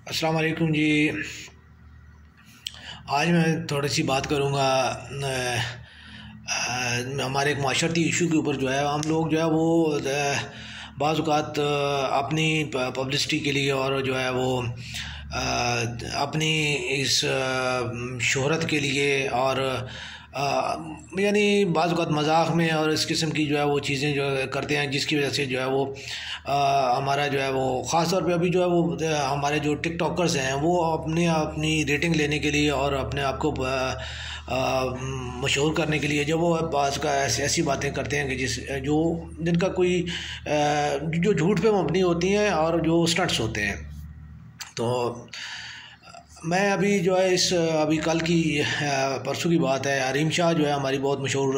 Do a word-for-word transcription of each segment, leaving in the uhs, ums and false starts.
अस्सलाम वालेकुम जी। आज मैं थोड़ी सी बात करूँगा हमारे एक माशरती इशू के ऊपर। जो है हम लोग जो है वो बाज़ औक़ात अपनी पब्लिसिटी के लिए और जो है वो अपनी इस शोहरत के लिए और यानी बाज़ औक़ात मज़ाक में और इस किस्म की जो है वो चीज़ें जो करते हैं, जिसकी वजह से जो है वो आ, हमारा जो है वो ख़ास तौर पे अभी जो है वो हमारे जो टिकटॉकर्स हैं वो अपने अपनी रेटिंग लेने के लिए और अपने आप को मशहूर करने के लिए जो वो बाज़ का ऐसी ऐसी बातें करते हैं कि जिस जो जिनका कोई जो झूठ पे मबनी होती हैं और जो स्टंट्स होते हैं। तो मैं अभी जो है इस अभी कल की परसों की बात है, हरीम शाह जो है हमारी बहुत मशहूर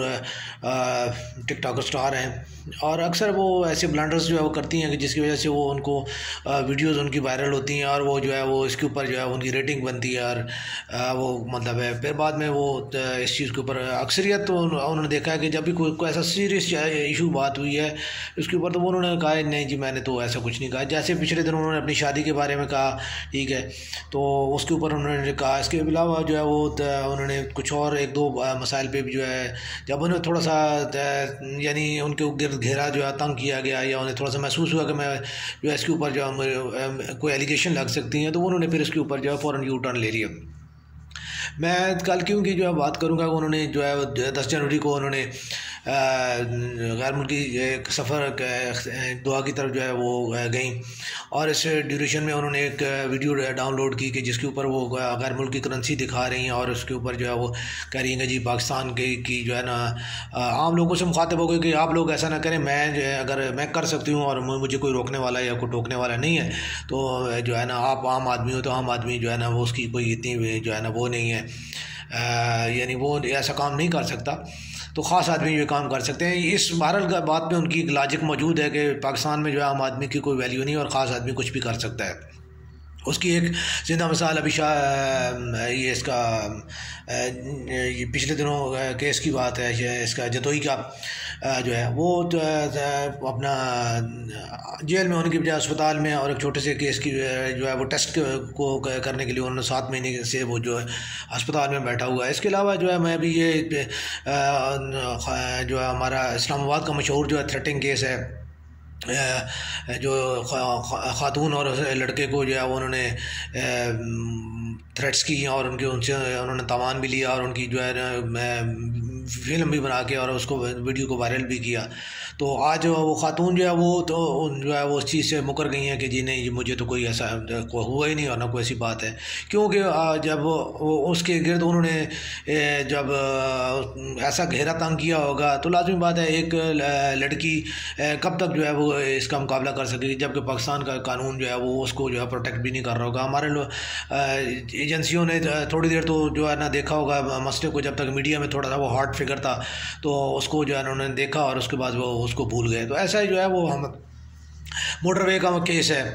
टिकटॉक स्टार हैं और अक्सर वो ऐसे ब्लंडर्स जो है वो करती हैं कि जिसकी वजह से वो उनको वीडियोस उनकी वायरल होती हैं और वो जो है वो इसके ऊपर जो है उनकी रेटिंग बनती है और वो मतलब है फिर बाद में वो इस चीज़ के ऊपर अक्सरियत तो उन्होंने देखा है कि जब भी कोई कोई ऐसा सीरियस इशू बात हुई है उसके ऊपर तो वो उन्होंने कहा नहीं जी मैंने तो ऐसा कुछ नहीं कहा। जैसे पिछले दिन उन्होंने अपनी शादी के बारे में कहा, ठीक है, तो उसके ऊपर उन्होंने कहा। इसके अलावा जो है वो उन्होंने कुछ और एक दो मसाइल पे भी जो है जब उन्हें थोड़ा सा यानी उनके गिर्द घेरा जो है तंग किया गया या उन्हें थोड़ा सा महसूस हुआ कि मैं जो है इसके ऊपर जो है कोई एलिगेशन लग सकती हैं, तो उन्होंने फिर इसके ऊपर जो है फ़ौरन यू टर्न ले लिया। मैं कल क्यों की जो है बात करूँगा, उन्होंने जो है दस जनवरी को उन्होंने गैर मुल्की एक सफ़र दुआ की तरफ जो है वो गई और इस ड्यूरेशन में उन्होंने एक वीडियो डाउनलोड की कि जिसके ऊपर वो गैर मुल्की करेंसी दिखा रही हैं और उसके ऊपर जो है वो कह रही हैं जी पाकिस्तान की की जो है ना आम लोगों से मुखातिब हो गए कि आप लोग ऐसा ना करें, मैं जो है अगर मैं कर सकती हूँ और मुझे कोई रोकने वाला या कोई टोकने वाला नहीं है, तो जो है ना आप आम आदमी हो तो आम आदमी जो है ना वो उसकी कोई इतनी जो है ना वो नहीं है, यानी वो ऐसा काम नहीं कर सकता, तो ख़ास आदमी ये काम कर सकते हैं। इस बहरहाल का बात में उनकी लॉजिक मौजूद है कि पाकिस्तान में जो है आम आदमी की कोई वैल्यू नहीं और ख़ास आदमी कुछ भी कर सकता है। उसकी एक ज़िंदा मिसाल अभी शाह ये इसका ये पिछले दिनों केस की बात है, ये इसका जतोई का जो है वो तो अपना जेल में होने की बजाय अस्पताल में और एक छोटे से केस की जो है वो टेस्ट को करने के लिए उन्होंने सात महीने से वो जो है अस्पताल में बैठा हुआ है। इसके अलावा जो है मैं भी ये जो है हमारा इस्लामाबाद का मशहूर जो है थ्रेटिंग केस है, जो खातून और लड़के को जो है वो उन्होंने थ्रेट्स की और उनके उनसे उन्होंने तावान भी लिया और उनकी जो है फिल्म भी बना के और उसको वीडियो को वायरल भी किया। तो आज वो खातून जो है वो तो जो है वो उस चीज़ से मुकर गई हैं कि जी नहीं मुझे तो कोई ऐसा कोई हुआ ही नहीं और ना कोई ऐसी बात है, क्योंकि जब वो उसके गिर्द उन्होंने जब ऐसा घेरा तंग किया होगा तो लाजमी बात है एक लड़की कब तक जो है वो इसका मुकाबला कर सकेगी, जबकि पाकिस्तान का कानून जो है वो उसको जो है प्रोटेक्ट भी नहीं कर रहा होगा। हमारे लोग एजेंसियों ने थोड़ी देर तो जो है ना देखा होगा मसले को, जब तक मीडिया में थोड़ा सा वो हॉट फिगर था तो उसको जो है उन्होंने देखा और उसके बाद वो उसको भूल गए। तो ऐसा ही जो है वो हम मोटरवे का केस है,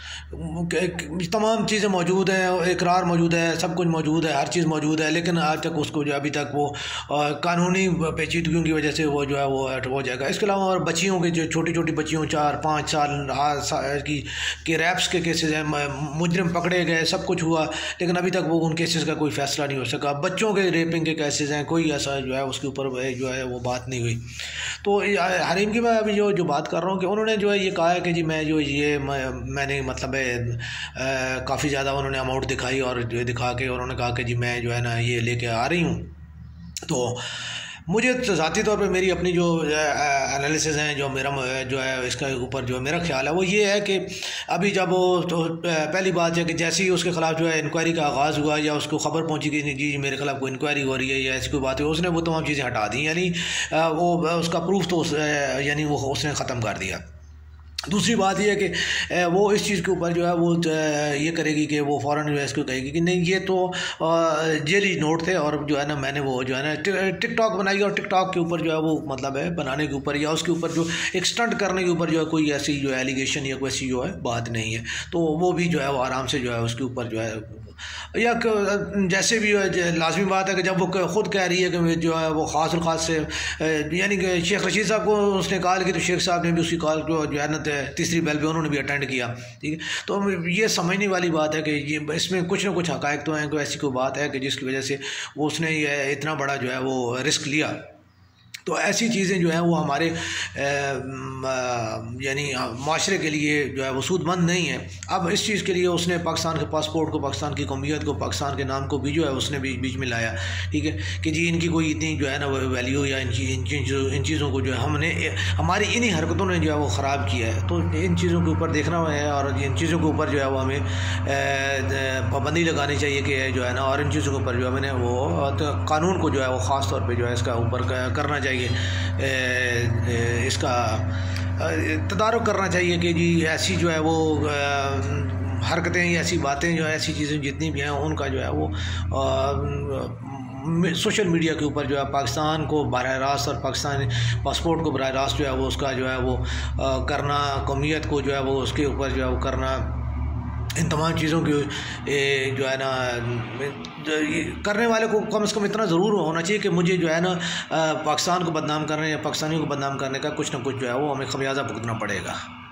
तमाम चीज़ें मौजूद हैं, इकरार मौजूद है, सब कुछ मौजूद है, हर चीज़ मौजूद है, लेकिन आज तक उसको जो अभी तक वो कानूनी पेचीदगियों की वजह से वो जो है वो हो जाएगा। इसके अलावा और बच्चियों के जो छोटी छोटी बच्चियों चार पाँच साल की के रैप्स के केसेस हैं, मुजरिम पकड़े गए, सब कुछ हुआ, लेकिन अभी तक वो उन केसेस का कोई फ़ैसला नहीं हो सका। बच्चों के रेपिंग के केसेस हैं, कोई ऐसा जो है उसके ऊपर जो है वो बात नहीं हुई। तो हरीम की मैं अभी जो जो बात कर रहा हूँ कि उन्होंने जो है ये कहा है कि जी मैं जो ये मैंने मतलब काफ़ी ज़्यादा उन्होंने अमाउंट दिखाई और जो दिखा के उन्होंने कहा कि जी मैं जो है ना ये लेके आ रही हूँ। तो मुझे तो ज़ाती तौर पे मेरी अपनी जो एनालिसिस हैं, जो मेरा जो है इसका ऊपर जो मेरा ख्याल है वो ये है कि अभी जब वो तो पहली बात है कि जैसे ही उसके ख़िलाफ़ जो है इंक्वायरी का आगाज़ हुआ या उसको ख़बर पहुंची कि जी मेरे ख़िलाफ़ कोई इंक्वायरी हो रही है या ऐसी कोई बात है, उसने वो तमाम चीज़ें हटा दी, यानी वो उसका प्रूफ तो यानी वो उसने ख़त्म कर दिया। दूसरी बात यह है कि वो इस चीज़ के ऊपर जो है वो ये करेगी कि वो फ़ौरन जो है इसको कहेगी कि नहीं ये तो जेली नोट थे और जो है ना मैंने वो जो है ना टिकटॉक बनाई और टिकटॉक के ऊपर जो है वो मतलब है बनाने के ऊपर या उसके ऊपर जो एक स्टंट करने के ऊपर जो है कोई ऐसी जो एलिगेशन या कोई ऐसी जो है बात नहीं है। तो वो भी जो है वो आराम से जो है उसके ऊपर जो है या जैसे भी लाजमी बात है कि जब वो ख़ुद कह रही है कि जो है वो ख़ास और ख़ास से यानी कि शेख रशीद साहब को उसने कॉल की तो शेख साहब ने भी उसकी कॉल को जो है ना तीसरी बेल पे उन्होंने भी अटेंड किया, ठीक है। तो ये समझने वाली बात है कि ये इसमें कुछ ना कुछ हक़ाइक़ तो हैं, कोई ऐसी कोई बात है कि जिसकी वजह से वो उसने ये इतना बड़ा जो है वो रिस्क लिया। तो ऐसी चीज़ें जो हैं वो हमारे यानी माशरे के लिए जो है वो सूदमंद नहीं है। अब इस चीज़ के लिए उसने पाकिस्तान के पासपोर्ट को, पाकिस्तान की कौमियत को, पाकिस्तान के नाम को भी जो है उसने बीच बीच में लाया, ठीक है, कि जी इनकी कोई इतनी जो है ना वैल्यू या इन इन चीज़ों इन चीज़ों को जो है हमने हमारी इन्हीं हरकतों ने जो है वो ख़राब किया है। तो इन चीज़ों के ऊपर देखना है और इन चीज़ों के ऊपर जो है वो हमें पाबंदी लगानी चाहिए कि जो है ना, और इन चीज़ों के ऊपर जो है वो तो कानून को जो है वो ख़ास तौर पर जो है इसका ऊपर करना चाहिए, इसका तदारुक करना चाहिए कि जी ऐसी जो है वो हरकतें या ऐसी बातें जो है ऐसी चीज़ें जितनी भी हैं उनका जो है वो सोशल मीडिया के ऊपर जो है पाकिस्तान को बराह रास्त और पाकिस्तानी पासपोर्ट को बराह रास्त जो है वो उसका जो है वो करना, कौमियत को जो है वो उसके ऊपर जो है वो करना, इन तमाम चीज़ों की जो है ना करने वाले को कम से कम इतना ज़रूर होना चाहिए कि मुझे जो है ना पाकिस्तान को बदनाम करने या पाकिस्तानियों को बदनाम करने का कुछ ना कुछ जो है वो हमें खमियाजा भुगतना पड़ेगा।